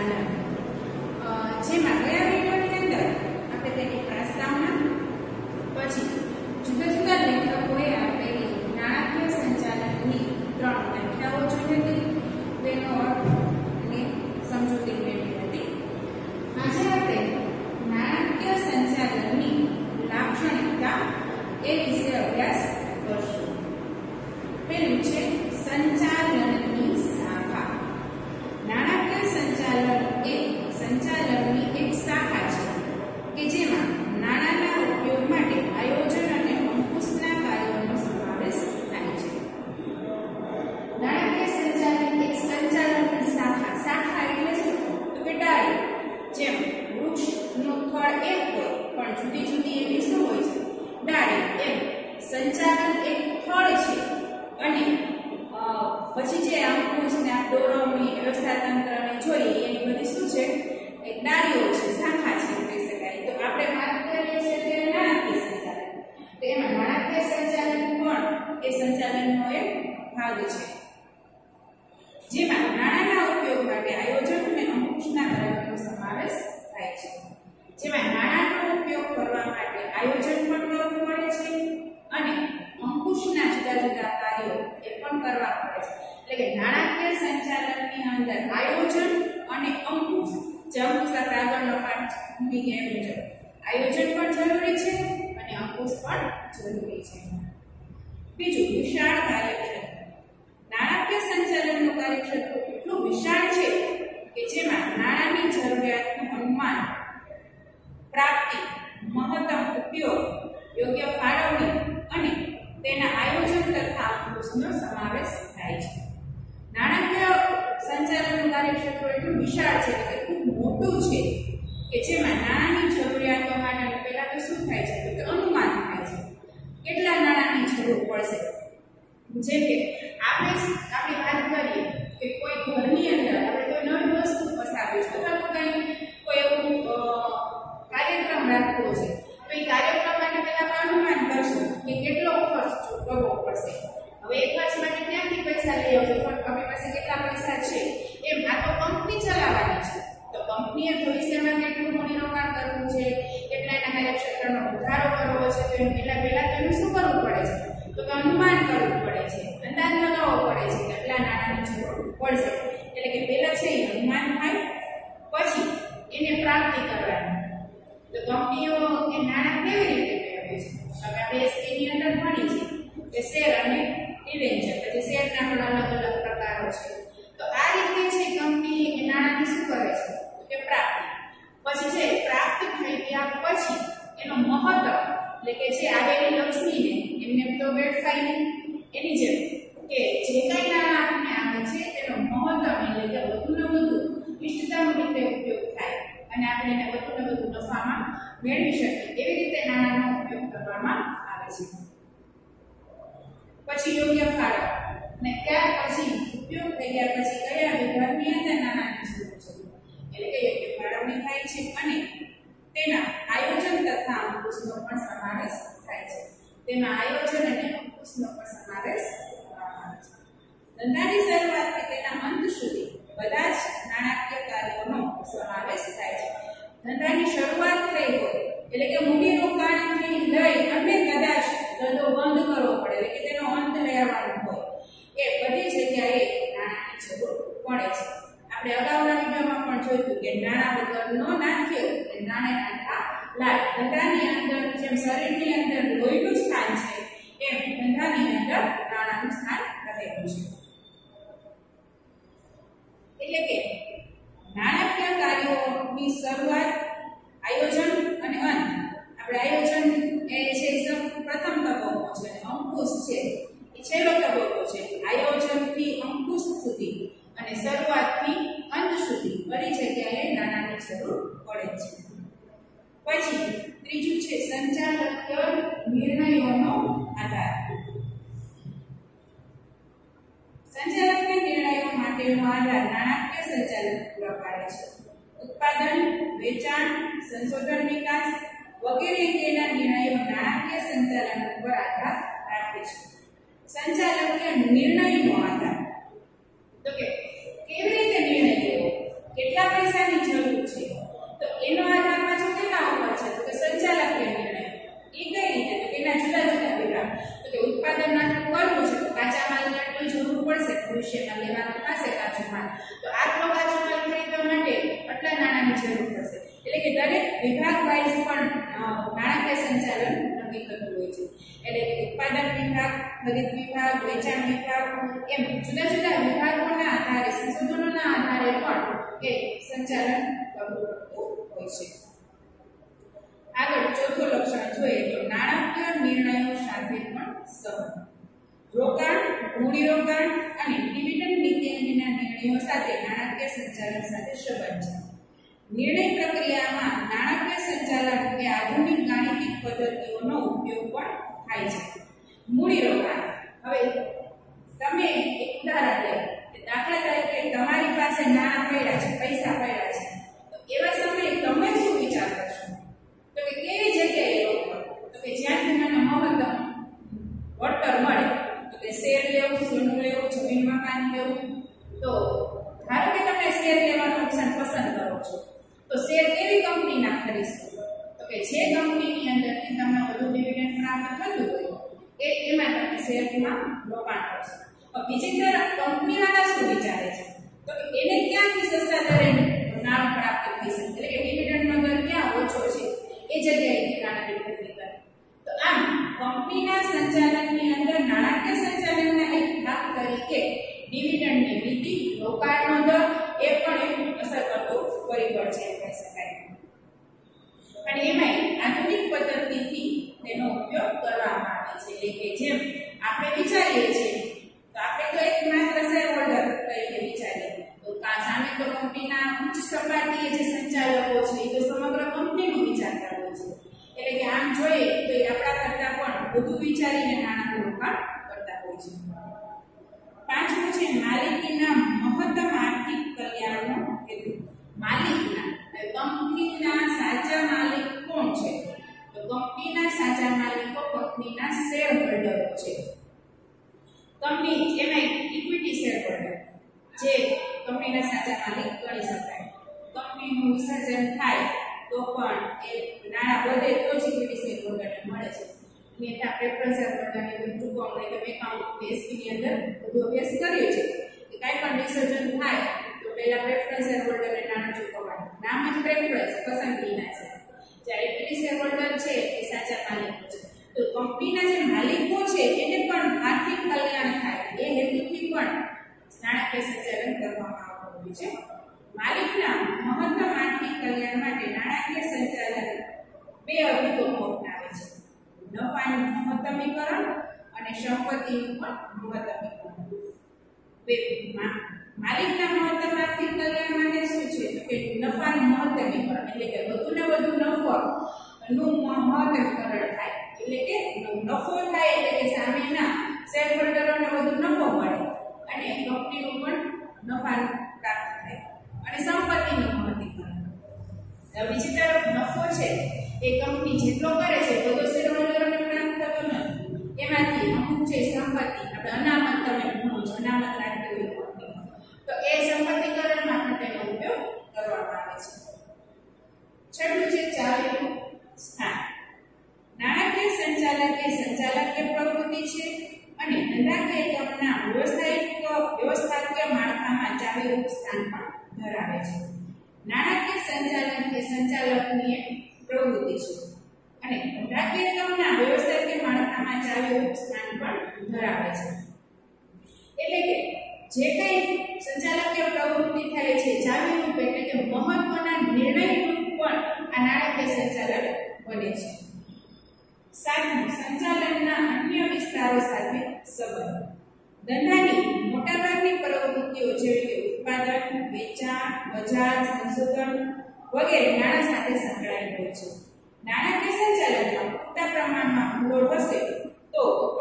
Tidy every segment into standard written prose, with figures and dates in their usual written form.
સંચાલન, જેમાં ગયા વિડીયોની અંદર આપણે તેની પ્રસ્તાવના, પછી જુદા જુદા લેખકોએ આપેલી નાણાકીય સંચાલનની 3 વ્યાખ્યાઓ જોઈ હતી, તેનો અર્થ અને સમજૂતી મેળવી હતી. આજે આપણે નાણાકીય સંચાલનની લાક્ષણિકતા એ વિશે અભ્યાસ કરશું. પહેલું છે સંચાલનની શાખા. નાણાકીય સંચાલન એ સંચાલનની એક શાખા છે કે જેમાં નાણાંના ઉપયોગ માટે આયોજન અને અંકુશના કાર્યોનો સમાવેશ થાય છે. નાણાકીય સંચાલન એક સંચાલનની શાખા એટલે શું? તો કે ડાળી. જેમ વૃક્ષનું થડ એક હોય પણ જુદી જુદી એવી શું હોય છે? ડાળી. એમ સંચાલન એક થડ છે અને પછી જે અંકુશ ને દોરવની વ્યવસ્થા તંત્રને જોઈએ એની બધી શું છે? એક ડાળીઓ છે, શાખા છે કહી શકાય. તો આપણે વાત કરીએ છીએ તે નાણાકીય સંચાલન. તો એમાં નાણાકીય સંચાલન પણ એ સંચાલનનો એક ભાગ છે, જેમાં નાણાંના ઉપયોગ માટે આયોજન અને અંકુશના કાર્યોનો સમાવેશ થાય છે. જેમાં નાણાંનો ઉપયોગ કરવા માટે આયોજન પણ કરવું પડે છે અને અંકુશના જુદા જુદા કાર્યો એ પણ કરવા પડે છે. એટલે કે નાણાકીય સંચાલનની અંદર આયોજન અને અંકુશ, જે અંકુશ આપણે આગળનો પાઠ મૂકી ગયા મુજબ આયોજન પણ જરૂરી છે અને અંકુશ પણ જરૂરી છે. બીજું, વિશાળ કાર્યક્ષેત્ર. નાણાકીય સંચાલનનું કાર્યક્ષેત્ર એટલું વિશાળ છે કે જેમાં નાણાંની જરૂરિયાતનું અનુમાન, પ્રાપ્તિ, મહત્તમ ઉપયોગ, યોગ્ય ફાળવણી અને તેના આયોજન તથા અંકુશનો સમાવેશ થાય છે. નાણાકીય સંચાલનનું કાર્યક્ષેત્ર એટલું વિશાળ છે કે ખૂબ મોટું છે કે જેમાં નાણાંની જરૂરિયાતો માટે પહેલા તો શું થાય છે? તો અનુમાન થાય છે કેટલા નાણાંની જરૂર પડશે. જેમ કે આપણે વાત કરીએ કે કોઈ ઘરની અંદર આપણે કોઈ નવી વસ્તુ વસાવી છે અથવા તો કોઈ એવું કાર્યક્રમ રાખવો છે, તો એ કાર્યક્રમ માટે પહેલા અનુમાન કરશું કે કેટલો ખર્ચ કરવો પડશે. હવે એ ખર્ચ માટે ક્યાંથી પૈસા લઈ આવજો, પણ આપણી પાસે કેટલા પૈસા છે એમ. આ તો કંપની ચલાવવાની છે, તો કંપનીએ ભવિષ્યમાં કેટલું મૂડીરોકાણ કરવું છે, કેટલા એના કાર્યક્ષેત્રનો વધારો કરવો છે, તો એનું પહેલા તેનું શું કરવું પડે છે? તો કે અનુમાન કરવું પડે છે, અંદાજ લગાવવો પડે છે કેટલા નાણાંની જરૂર પડશે. એટલે કે પહેલા છે એ અનુમાન થાય, પછી એને પ્રાપ્તિ કરવાની. તો કંપનીઓ એ નાણાં કેવી રીતે મેળવે છે? હવે આપણે એસપી ની અંદર ભણી છે કે શેર અને ડિબેન્ચર, પછી શેરના પણ અલગ અલગ પ્રકારો છે. તો આ રીતે છે કંપની એ નાણાંની શું કરે છે? તો કે પ્રાપ્તિ. પછી છે પ્રાપ્ત થઈ ગયા પછી એનો મહત્તમ, એટલે કે જે આવેલી લક્ષ્મીને એમને તો વેડફાય નહીં, એની જેમ કે જે કઈ નાણાં આપણને આવે છે તેનો મહત્તમ, એટલે કે વધુને વધુ ઇષ્ટતમ રીતે ઉપયોગ થાય અને આપણે એને વધુને વધુ નફામાં મેળવી શકીએ એવી રીતે નાણાંનો ઉપયોગ કરવામાં આવે છે. પછી યોગ્ય ફાળો, અને ત્યાર પછી ઉપયોગ થઈ ગયા પછી કયા વિભાગની અંદર નાણાંની જરૂર છે, એટલે કે યોગ્ય ફાળવણી થાય છે અને તેના આયોજન તથા અંકુશનો પણ સમાવેશ થાય છે. તેમાં આયોજન અને અંકુશનો પણ સમાવેશ કરવામાં આવે છે. ધંધાની શરૂઆતથી તેના અંત સુધી બધા જ નાણાકીય કાર્યોનો સમાવેશ થાય છે. ધંધાની શરૂઆત થઈ હોય એટલે કે મૂડી રોકાણથી લઈ અને કદાચ ધંધો બંધ કરવો પડે, એટલે કે તેનો અંત લેવાનો હોય, એ બધી જગ્યાએ નાણાંની જરૂર પડે છે. આપણે અગાઉના વિડીયોમાં પણ જોયું કે નાણાં વગર નો નાખ્યો એટલે નાણે નાખા લાલ. ધંધાની અંદર જેમ શરીરની અંદર લોહીનું સ્થાન છે એમ ધંધાની અંદર નાણાંનું સ્થાન રહેલું છે. એટલે કે નાણાકીય કાર્યોની શરૂઆત, આયોજન અને અંત. આપણે આયોજન એ છે પ્રથમ તબક્કો છે, અંકુશ છે એ છેલ્લો તબક્કો છે. આયોજનથી અંકુશ સુધી અને શરૂઆતથી અંત સુધી બધી જગ્યાએ નાણાંની જરૂર પડે છે. પછી ત્રીજું છે સંચાલકીય નિર્ણયોનો આધાર. સંચાલકીય નિર્ણયો માટેનો આધાર નાણાકીય સંચાલન પૂરા પાડે છે. ઉત્પાદન, વેચાણ, સંશોધન વિકાસ વગેરે અંગેના નિર્ણયો નાણાકીય સંચાલન ઉપર આધાર રાખે છે. સંચાલકીય નિર્ણયનો આધાર, તો કે કેવી રીતે નિર્ણય લેવો, કેટલા પૈસા વિભાગ વાઇઝ પણ નાણાકીય સંચાલન નક્કી થતું હોય છે. એટલે કે ઉત્પાદન વિભાગ, ખરીદ વિભાગ, વેચાણ વિભાગ એમ જુદા જુદા વિભાગોના આધારે, સંશોધનોના આધારે પણ એ સંચાલન કરવું પડતું હોય છે. આગળ ચોથું લક્ષણ જોઈએ તો નાણાકીય નિર્ણયો સાથે પણ સંબંધ. રોકાણ, મૂડીરોકાણ અને ડિવિડન્ડ નીતિ અંગેના નિર્ણયો સાથે નાણાકીય સંચાલન સાથે સંબંધ છે. નિર્ણય પ્રક્રિયામાં નાણાકીય સંચાલન એ આધુનિક ગાણિતિક પદ્ધતિઓનો ઉપયોગ પણ થાય છે. મૂડીરોકાણ, હવે તમે એક ઉદાહરણ લો, દાખલા તરીકે તમારી પાસે નાણાં પડ્યા છે, પૈસા પડ્યા છે, તો એવા સમયે તમે શું વિચાર કરશો? તો કે કેવી જગ્યાએ રોકવા? તો કે જ્યાંથી મને મહત્તમ વળતર મળે. તો કે શેર લેવું, સોનું લેવું, જમીન મકાન લેવું. તો ધારો કે તમે શેર લેવાનું ઓપ્શન પસંદ કરો છો, તો શેર કેવી કંપનીના ખરીદશો? તો કે જે કંપનીની અંદરથી તમને વધુ ડિવિડન્ડ પ્રાપ્ત થતું હોય એમાં તમે શેરમાં રોકાણ કરશો. બીજી તરફ કંપનીવાળા શું વિચારે છે? તો કે એને ક્યાંથી સસ્તા દરે નાણાં પ્રાપ્ત થઈ શકે, એટલે કે ડિવિડન્ડનો દર ક્યાં ઓછો છે એ જગ્યાએથી નાણાંની ખરીદી કરે. તો આમ કંપનીના સંચાલનની અંદર નાણાકીય સંચાલનના એક ભાગ તરીકે ડિવિડન્ડની નીતિ, રોકાણનો દર એ પણ એક અસર કરતો પરિબળ છે કહી શકાય. અને એમાં આધુનિક પદ્ધતિથી તેનો ઉપયોગ કરવામાં આવે છે. એટલે કે જેમ આપણે વિચારીએ છીએ તો આપણે તો એક માત્ર શેર હોલ્ડર તરીકે વિચારીએ, તો સામે તો કંપનીના ઉચ્ચ સપાટીએ જે સંચાલકો છે એ તો સમગ્ર કંપનીનું વિચારતા હોય છે. એટલે કે આમ જોઈએ તો એ આપણા કરતા પણ વધુ વિચારીને નાણાંનું રોકાણ કરતા હોય છે. પાંચમું છે માલિકીના મહત્તમ આર્થિક કલ્યાણનો હેતુ. માલિકના, કંપનીના સાચા માલિક કોણ છે? તો કંપનીના સાચા માલિકો કંપનીના શેર હોલ્ડરો છે. કંપની એમાં ઇક્વિટી શેર હોલ્ડર જે કંપનીના સાચા માલિક ગણી શકાય. કંપનીનું વિસર્જન થાય તો પણ એ નાણાં વધે તો જ ઇક્વિટી શેર હોલ્ડરને મળે છે. મેટા પ્રેફરન્સ શેર હોલ્ડરની ચૂકવણી તમે એકાઉન્ટ બેસની અંદર બધું અભ્યાસ કર્યો છે કે કાંઈ પણ વિસર્જન થાય તો પહેલા પ્રેફરન્સ શેર હોલ્ડરને નાણાં ચૂકવવાનું. નામ જ પ્રેફરન્સ, પસંદગીના છે. જ્યારે ઇક્વિટી શેર હોલ્ડર છે એ સાચા માલિકો છે. તો કંપનીના જે માલિકો છે એને પણ આર્થિક કલ્યાણ થાય એ હેતુથી પણ નાણાકીય સંચાલન કરવામાં આવતું હોય છે. માલિકના મહત્તમ આર્થિક કલ્યાણ માટે નાણાકીય સંચાલન બે અભિગમો અપનાવે છે. નફાનું મહત્તમીકરણ અને સંપત્તિનું પણ મહત્તમીકરણ. માલિકના મહત્તમ આર્થિક કલ્યાણ માટે શું છે? તો કે નફાનું મહત્તમીકરણ, એટલે કે વધુને વધુ નફાનું મહત્તમીકરણ થાય. એટલે કે નફો થાય એટલે કે સામેના શેર હોલ્ડરોને વધુ નફો મળે અને કંપનીનું પણ નફાનું પ્રાપ્ત થાય અને સંપત્તિનું મહત્તમીકરણ. બીજી તરફ નફો છે એ કંપની જેટલો કરે છે બધો શેર હોલ્ડરોને પ્રાપ્ત થતો નથી. એમાંથી અમુક છે સંપત્તિ, આપણે અનામત તમે ભણો છો, અનામત રાખી હોય તો એ સંપત્તિકરણમાં પણ તેનો ઉપયોગ કરવામાં આવે છે. છઠ્ઠું છે ચાવીનું સ્થાન. નાણાકીય સંચાલક એ સંચાલકીય પ્રવૃત્તિ છે અને ધંધાકીય એકમના વ્યવસ્થાકીય માળખામાં ચાવીરૂપ સ્થાન પણ ધરાવે છે. નાણાકીય સંચાલન એ સંચાલકની એક પ્રવૃત્તિ છે અને ધંધાકીય એકમના વ્યવસ્થાકીય માળખામાં ચાવીરૂપ સ્થાન પણ ધરાવે છે. એટલે કે જે કંઈ સંચાલકીય પ્રવૃત્તિ થાય છે ચાવીરૂપ એટલે કે મહત્વના નિર્ણયરૂપ પણ આ નાણાકીય સંચાલન બને છે. સાતમું સંચાલનના અન્ય વિસ્તારો સાથે સંબંધ. ધંધાની મોટાભાગની પ્રવૃત્તિઓ જેવી કે ઉત્પાદન, વેચાણ, બજાર, સંશોધન વગેરે નાણાં સાથે સંકળાયેલ હોય છે. નાણાકીય સંચાલનમાં પૂરતા પ્રમાણમાં ભંડોળ હશે તો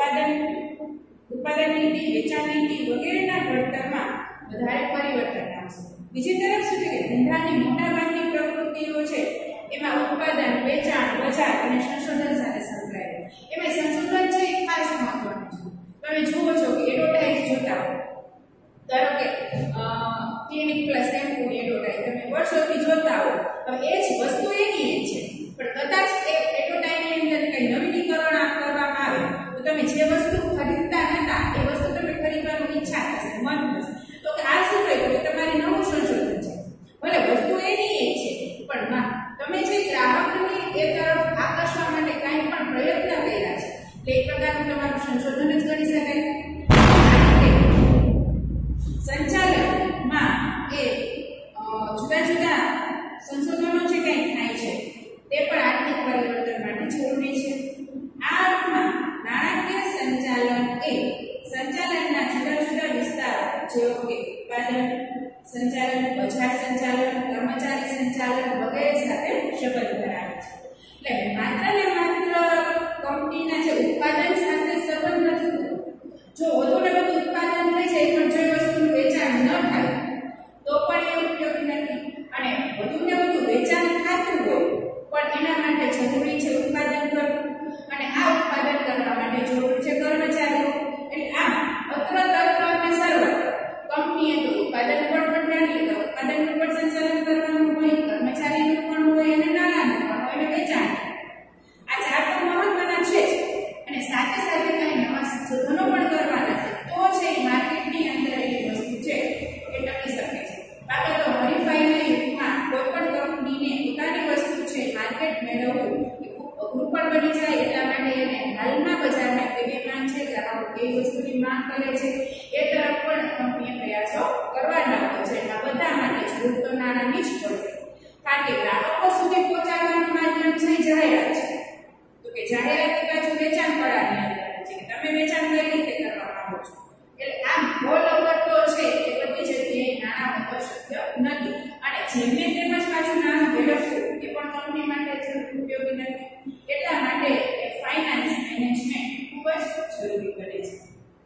ઉત્પાદન નીતિ, વેચાણ નીતિ વગેરેના ઘડતરમાં વધારે પરિવર્તન આવશે. બીજી તરફ શું છે કે ધંધાની મોટાભાગની પ્રવૃત્તિઓ છે એમાં ઉત્પાદન, વેચાણ, બજાર અને સંશોધન સાથે સંકળાયેલ. એમાં સંશોધન છે એ ખાસ મહત્વનું છે. તમે જુઓ છો કે એડવર્ટાઇઝ જોતા હો, ધારો કે ક્લિનિક પ્લસ શેમ્પૂની એડવર્ટાઇઝ તમે વર્ષોથી જોતા હો, હવે એ જ વસ્તુ એની જ છે પણ કદાચ એ એડવર્ટાઇઝની અંદર કંઈ નવીનીકરણ કરવામાં આવે તો તમે જે વસ્તુ ખરીદતા નતા એ વસ્તુ તમે ખરીદવાની ઈચ્છા થશે, મન થશે. તો આ શું કહ્યું કે તમારી નવું સંશોધન છે. ભલે વસ્તુ એની જ છે પણ તમે જે ગ્રાહક માર્કેટ મેળવવું એ ખૂબ અઘરું પણ બની જાય એટલા માટે એને હાલના બજારમાં એવી માંગ છે ગ્રાહકો કઈ વસ્તુની માંગ કરે છે એ તરફ પણ કંપનીએ પ્રયાસો કરવાના હોય છે. એના બધા માટે જરૂર તો નાણાંની જ પડશે કારણ કે ગ્રાહકો સુધી પહોંચાડવાનું માધ્યમ છે જાહેરાત છે. તો કે જાહેરાત એ બાજુ વેચાણ કળાની અંદર છે કે તમે વેચાણ કઈ રીતે કરવા માંગો છો. એટલે આમ ઓલ ઓવર તો છે એ બધી જગ્યાએ નાણાં વગર શક્ય નથી અને જેમને તેમજ પાછું નાણાં મેળવવું એ પણ કંપની માટે ઉપયોગી નથી. એટલા માટે એ ફાઇનાન્સ મેનેજમેન્ટ ખૂબ જ જરૂરી બને છે.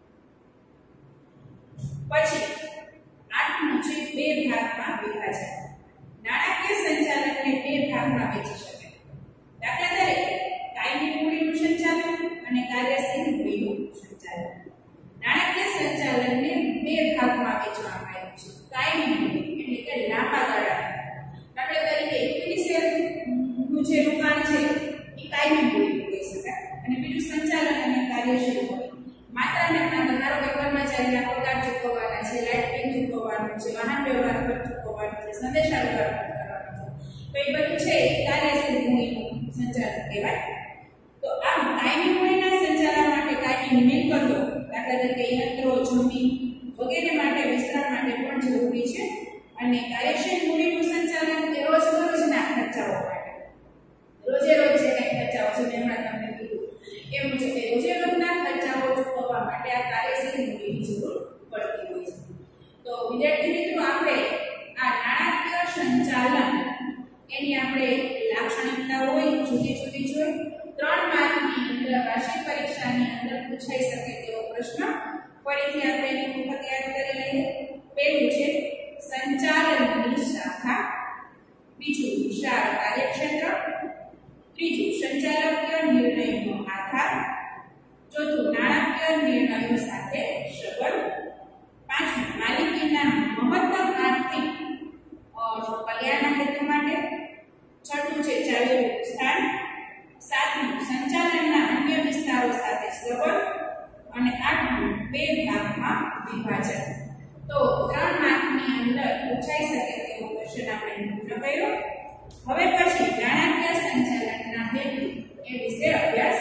પછી આઠમું છે બે ભાગમાં વિભાજન. નાણાકીય સંચાલનને બે ભાગમાં વહેંચી શકાય. દાખલા તરીકે કાયમી મૂડીનું સંચાલન અને કાર્યશીલ મૂડીનું સંચાલન. નાણાકીય સંચાલનને બે ભાગમાં વહેંચવામાં આવ્યું છે. કાયમી મૂડી એટલે કે લાંબા ગાળાની. દાખલા તરીકે ઇક્વિટી શેરનું જે રોકાણ છે એ કાયમી મૂડી કહી શકાય અને બીજું સંચાલન અને કાર્યશીલ મૂડી. માત્ર ને તમારો કે કર્મચારીના પગાર ચૂકવવાના છે, લાઇટ બિલ ચૂકવવાનું છે, વાહન વ્યવહાર ખર્ચ ચૂકવવાનો છે, સંદેશા વ્યવહાર ખર્ચ કરવાનો છે, તો એ બધું છે એ કાર્યશીલ મૂડીનું સંચાલન કહેવાય. તો આમ કાયમી મૂડીના સંચાલન માટે કાયમી મિલકતો દાખલા તરીકે યંત્રો, જમીન વગેરે માટે વિસ્તરણ માટે પણ જરૂરી છે અને કાર્યશીલ મૂડીનું સંચાલન એ રોજબરોજના ખર્ચાઓ માટે રોજે રોજ જે કંઈ ખર્ચાઓ છે મેં હમણાં તમને કીધું એ મુજબ રોજે રોજના ખર્ચાઓ ચૂકવવા માટે આ કાર્યશીલ મૂડીની જરૂર પડતી હોય છે. તો વિદ્યાર્થી મિત્રો આપણે આ નાણાકીય સંચાલન એની આપણે લાક્ષણિકતાઓ હોય જુદી જુદી જોઈ. 3 માર્કની અંદર વાર્ષિક પરીક્ષાની અંદર પૂછાઈ શકે તેવો પ્રશ્ન ફરીથી આપણે એની પુસ્તક યાદ કરી લઈએ. પહેલું છે સંચાલનની શાખા, બીજું વિશાળ કાર્યક્ષેત્ર, ત્રીજું સંચાલકીય નિર્ણયનો આધાર, ચોથું નાણાકીય નિર્ણયો સાથે સંબંધ, પાંચમું માલિકીના મહત્તમ આર્થિક કલ્યાણના હેતુ માટે, છઠ્ઠું છે ચાવીરૂપ સ્થાન, સાતમું સંચાલનના અન્ય વિસ્તારો સાથે સંબંધ અને આઠમું બે ભાગમાં વિભાજન. તો 3 માર્કની અંદર પૂછાઈ શકે તેવો ક્વેશ્ચન આપણે પૂર્ણ કર્યો. હવે પછી નાણાકીય સંચાલનના હેતુ એ વિશે અભ્યાસ